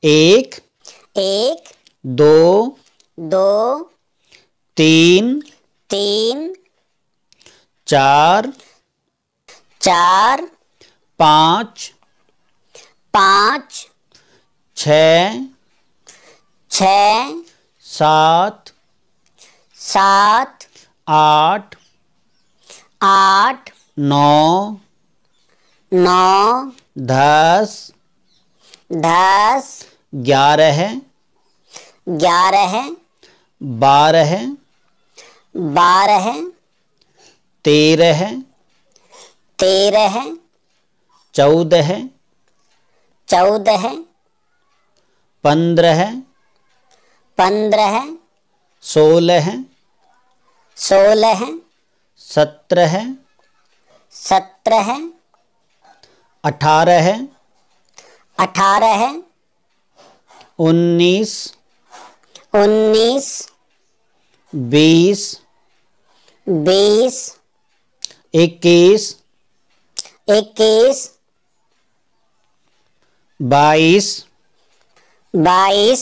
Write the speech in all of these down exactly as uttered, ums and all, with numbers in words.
एक एक दो दो तीन तीन चार चार पाँच पाँच छः छ सात सात आठ आठ नौ नौ दस दस ग्यारह ग्यारह बारह बारह तेरह तेरह चौदह चौदह पंद्रह पंद्रह सोलह सोलह सत्रह सत्रह अठारह अठारह उन्नीस उन्नीस बीस बीस इक्कीस इक्कीस बाईस बाईस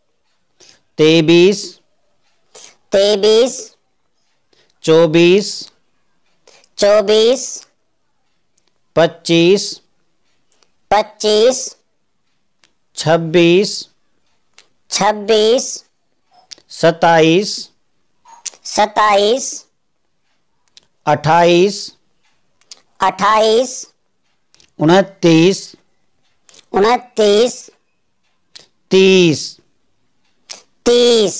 तेईस तेईस चौबीस चौबीस पच्चीस पच्चीस छब्बीस छब्बीस सत्ताईस सत्ताईस अट्ठाईस अट्ठाईस उनतीस उनतीस तीस तीस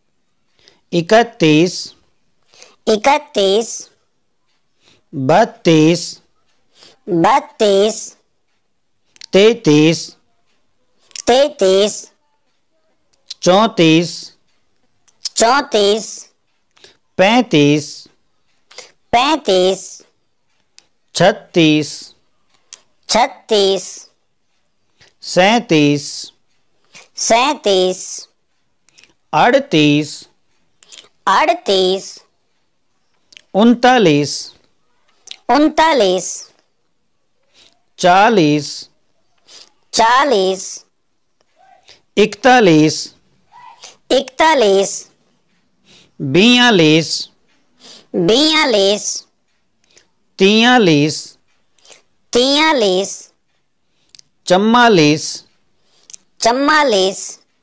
इकतीस इकतीस बत्तीस बत्तीस तैंतीस तैंतीस चौंतीस चौंतीस पैंतीस पैंतीस छत्तीस छत्तीस सैंतीस सैंतीस अड़तीस अड़तीस उनतालीस उनतालीस चालीस चालीस इकतालीस इकतालीस बयालीस बयालीस तियालीस तियालीस चम्मालीस चम्मालीस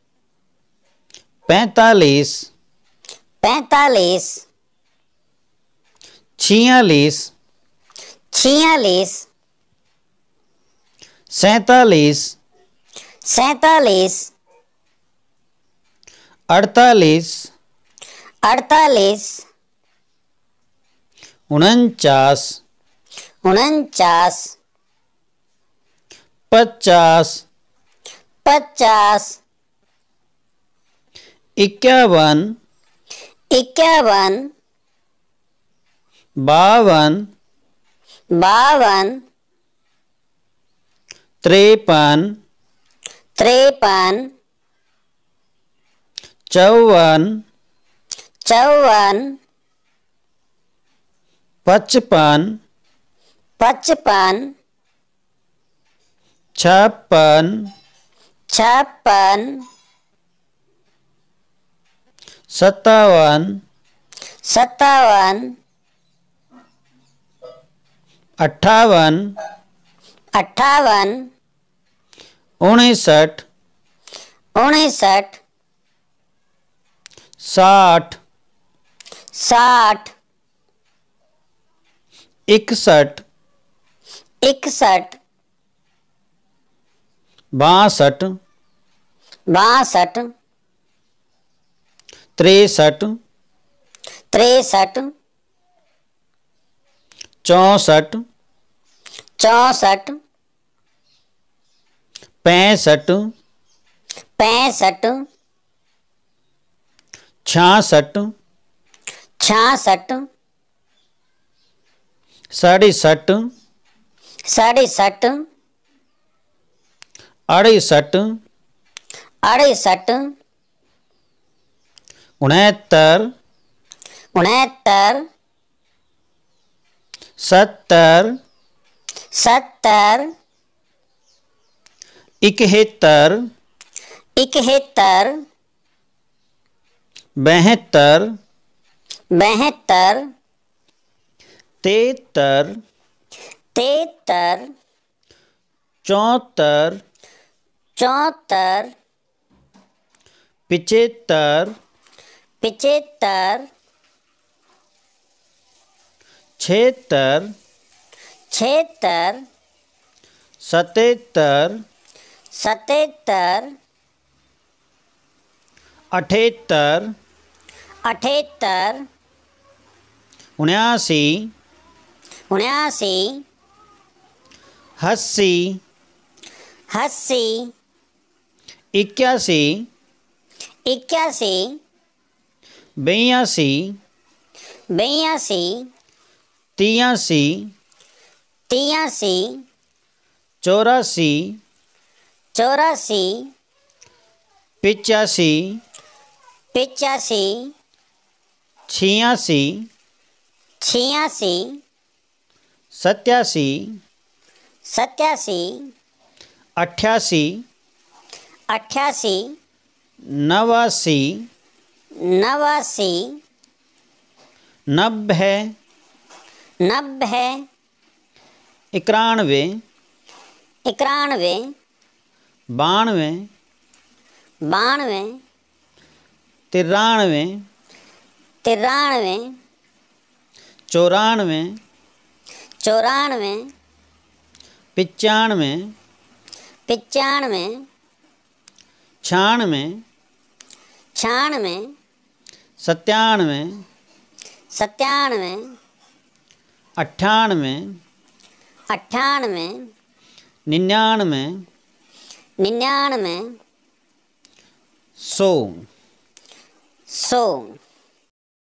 पैंतालीस पैंतालीस छियालीस छियालीस सैंतालीस सैंतालीस अड़तालीस अड़तालीस उनचास उनचास पचास पचास इक्यावन इक्यावन बावन बावन तिरपन तिरपन चौवन चौवन पचपन पचपन छप्पन छप्पन सत्तावन सत्तावन अट्ठावन अट्ठावन उनसठ उनसठ साठ साठ इकसठ इकसठ बासठ बासठ तिरसठ तिरसठ चौंसठ चौंसठ पैंसठ पैंसठ छियासठ छियासठ सड़सठ सड़सठ अड़सठ अड़सठ उनहत्तर उनहत्तर सत्तर सत्तर इकहत्तर इकहत्तर, बहत्तर, बहत्तर, तेहत्तर, तिहत्तर, चौहत्तर, चौहत्तर, पिचहत्तर, पिचहत्तर, छिहत्तर, छिहत्तर, सतहत्तर, सतहत्तर, अठहत्तर, अठहत्तर, उन्यासी, उन्यासी, अस्सी, अस्सी, इक्यासी, इक्यासी, बयासी, बयासी, तिरासी, तिरासी, चौरासी, चौरासी, पिचासी, पिचासी, छियासी, छियासी, सत्यासी, सत्यासी, अट्ठासी, अट्ठासी, नवासी, नवासी, नब्बे, नब्बे, इक्यानवे, इक्यानवे, बानवे, बानवे, तिरानवे, तिरानवे, चौरानवे, चौरानवे, पचानवे, पचानवे, छियानवे, छियानवे, सत्तानवे, सत्तानवे, अट्ठानवे, अट्ठानवे, निन्यानवे, निन्यानवे, सौ। सौ।